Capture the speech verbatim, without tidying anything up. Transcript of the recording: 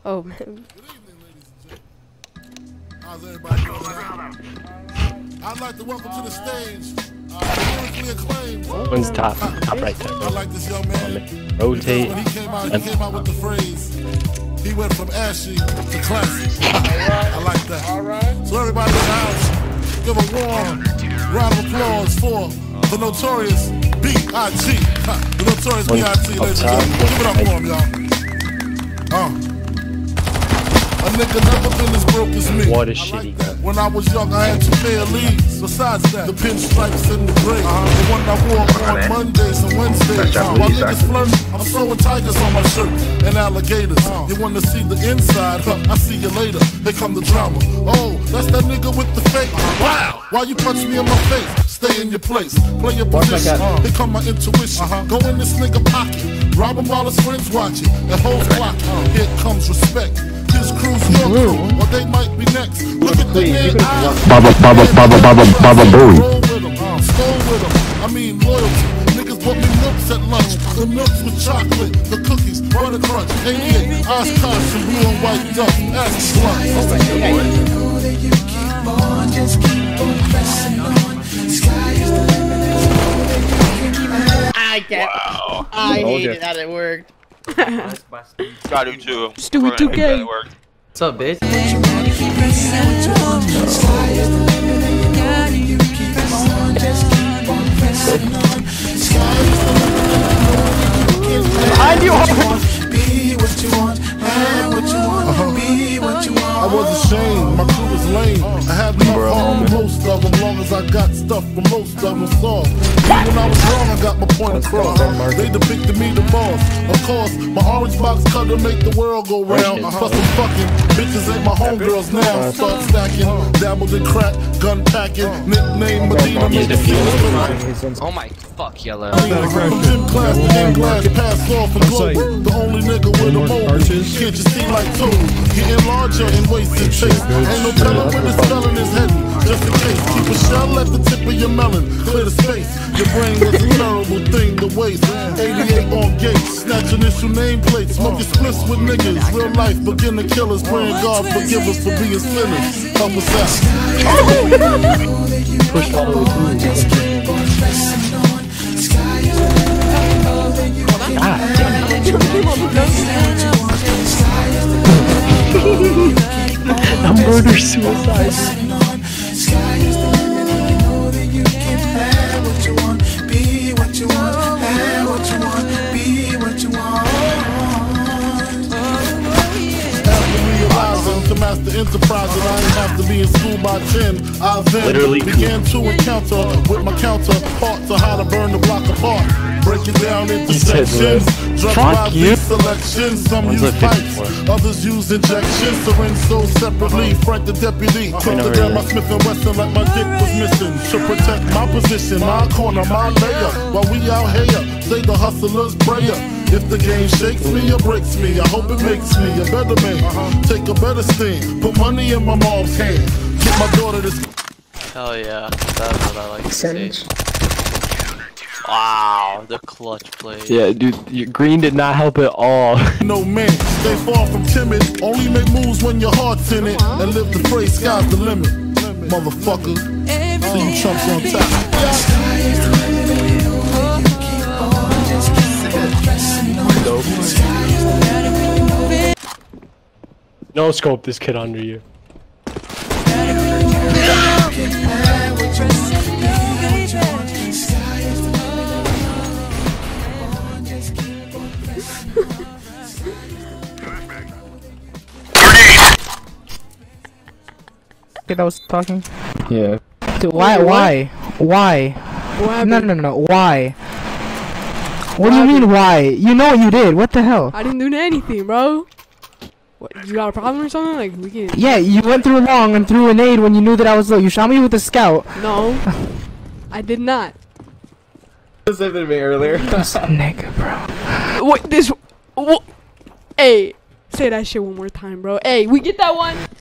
Oh man. How's everybody doing tonight? I'd like to welcome to the stage, uh, lyrically acclaimed. One's top, top right there. I like this young man. Rotate. When he came out, he came out with the phrase. He went from ashy to classy. I like that. All right. So everybody in the house, give a warm round of applause for the notorious B I G The notorious B I G ladies and gentlemen. Give it up for him, y'all. Uh. A nigga never been as broke as me. What a shitty like When I was young, I had two pair of leads. Besides that, the pinstripes in the gray. Uh, the one I wore on Mondays and Wednesdays. Uh, while niggas flirt, I'm throwing tigers on my shirt and alligators. Uh, you wanna see the inside? Huh, I see you later. Here come the drama. Oh, that's that nigga with the fake. Wow! Why you punch me in my face? Stay in your place. Play your position. Uh, Here come my intuition. Uh-huh. Go in this nigga pocket. Rob him while his friends watching. And hoes clocking. Uh, Here comes respect. His crew's your crew, or they might be next. Look at the man eyes. Baba, Baba, Baba, Baba, Baba, Booey. Roll with him, uh, stole with him. I mean loyalty. Niggas bought me milks at lunch. The milks with chocolate, the cookies, butter crunch, eighty-eight, ice costume, blue and white duck, ass slunt. You know that you keep on, just keep on pressing on. Sky is the limit, you know that you can keep on. I can't. Wow. I hated that it worked. I do too. Just do it two K. What's up, bitch? Behind you! Be what you want, have what you want, be what you want. I was ashamed, my crew was lame. I had enough harm from most of them, long as I got stuff from most of them soft. When I was wrong, I got my point across. They depicted me the boss. Of course, my orange box cutter make the world go round. Plus I'm fucking bitches ain't my homegirls now. Start stacking, dabbled in crack, gun packing, nickname Medina, make the feelings. Oh my fuck, yellow. From gym class to gym class, pass off and global. The only nigga with a mobile. Can't you see like total? Getting larger and wasting chase. Ain't no telling when this felon is heading. Just in case, keep a shell at the tip of your melon. Clear the space. Your brain was a terrible thing to waste. eighty-eight on gates, snatch initial nameplates. Smoking splits with niggas. Real life beginner killers. Praying God forgive us for being sinners. Help us out. Push all the way through. God damn it. A murder suicide. To master enterprise, and I ain't have to be in school by ten. I then Literally began to encounter with my counterpart to how to burn the block apart. Break it down into sections. Drug by these selections. Some use pipes, others use injections. Syringe sold separately. Frank the deputy took the gun my Smith and Wesson like my dick was missing. To protect my position, my corner, my layer. While we out here, say the hustler's prayer. If the game shakes me or breaks me, I hope it makes me a better man. Take a better stand, put money in my mom's hand. Get my daughter this. Hell yeah, that's what I like to see. Wow, the clutch play. Yeah, dude, your green did not help at all. No man, stay far from timid. Only make moves when your heart's in it. And live the phrase, sky's the limit. Motherfucker, see you chumps on top. No scope this kid under you. Kid that was talking? Yeah. Dude, why, why? Why? No, no, no, why? What do you mean, why? You know what you did. What the hell? I didn't do anything, bro. What, you got a problem or something? Like, we can... Yeah, you went through long and threw a nade when you knew that I was low. You shot me with a scout. No. I did not. This happened to me earlier. This nigga, bro. What, this... What? Hey, say that shit one more time, bro. Hey, we get that one?